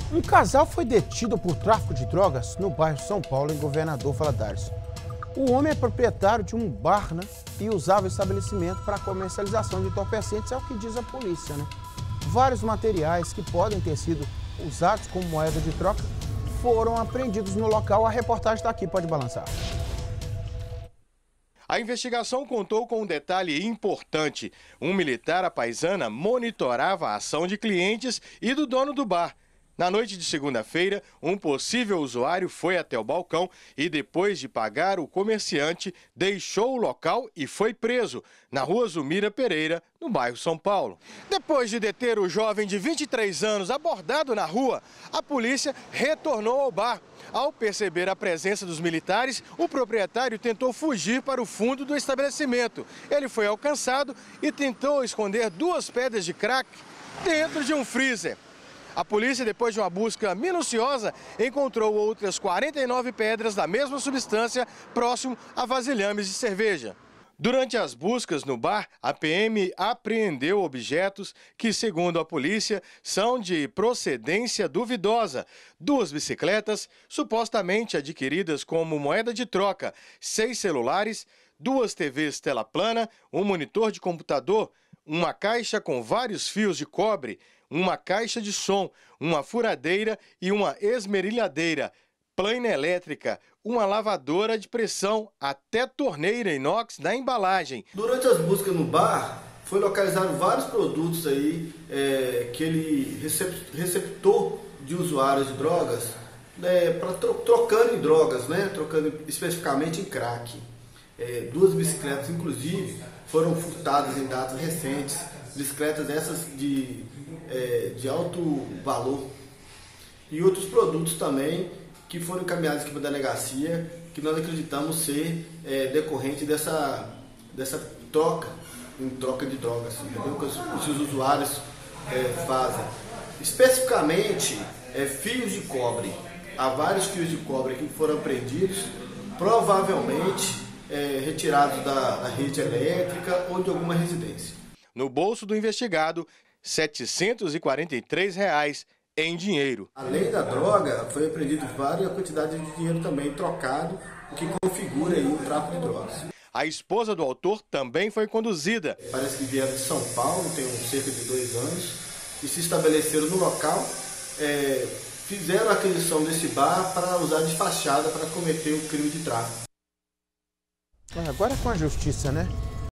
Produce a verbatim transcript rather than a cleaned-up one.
Um casal foi detido por tráfico de drogas no bairro São Paulo, em Governador Valadares. O homem é proprietário de um bar, né, e usava o estabelecimento para comercialização de entorpecentes, é o que diz a polícia, né? Vários materiais que podem ter sido usados como moeda de troca foram apreendidos no local. A reportagem está aqui, pode balançar. A investigação contou com um detalhe importante. Um militar à paisana monitorava a ação de clientes e do dono do bar. Na noite de segunda-feira, um possível usuário foi até o balcão e, depois de pagar o comerciante, deixou o local e foi preso, na rua Zumira Pereira, no bairro São Paulo. Depois de deter o jovem de vinte e três anos abordado na rua, a polícia retornou ao bar. Ao perceber a presença dos militares, o proprietário tentou fugir para o fundo do estabelecimento. Ele foi alcançado e tentou esconder duas pedras de crack dentro de um freezer. A polícia, depois de uma busca minuciosa, encontrou outras quarenta e nove pedras da mesma substância próximo a vasilhames de cerveja. Durante as buscas no bar, a P M apreendeu objetos que, segundo a polícia, são de procedência duvidosa. Duas bicicletas, supostamente adquiridas como moeda de troca, seis celulares, duas T Vs tela plana, um monitor de computador, uma caixa com vários fios de cobre, uma caixa de som, uma furadeira e uma esmerilhadeira, plana elétrica, uma lavadora de pressão, até torneira inox na embalagem. Durante as buscas no bar, foi localizado vários produtos aí é, que ele receptou de usuários de drogas, né, pra, trocando em drogas, né, trocando especificamente em crack. É, duas bicicletas, inclusive, foram furtadas em datas recentes, bicicletas essas de, é, de alto valor, e outros produtos também que foram encaminhados aqui para a delegacia, que nós acreditamos ser é, decorrente dessa, dessa troca, em troca de drogas, entendeu? Que os, os usuários é, fazem. Especificamente, é, fios de cobre. Há vários fios de cobre que foram apreendidos, provavelmente é, retirados da, da rede elétrica ou de alguma residência. No bolso do investigado, setecentos e quarenta e três reais em dinheiro. Além da droga, foi apreendido várias quantidades de dinheiro também trocado, o que configura aí o tráfico de drogas. A esposa do autor também foi conduzida. Parece que vieram de São Paulo, tem cerca de dois anos, e se estabeleceram no local, é, fizeram a aquisição desse bar para usar de fachada para cometer o crime de tráfico. Agora é com a justiça, né?